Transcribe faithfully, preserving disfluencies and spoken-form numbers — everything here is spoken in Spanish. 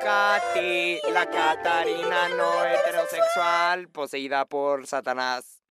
Katy, la Catarina no heterosexual poseída por Satanás.